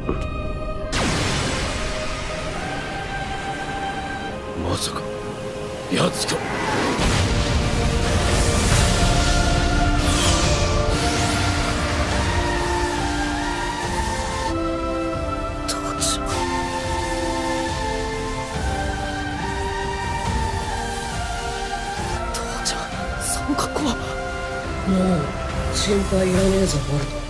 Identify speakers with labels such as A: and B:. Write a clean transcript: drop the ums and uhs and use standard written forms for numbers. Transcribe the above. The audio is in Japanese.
A: まさか奴か。
B: もう心配いらねえぞボルト。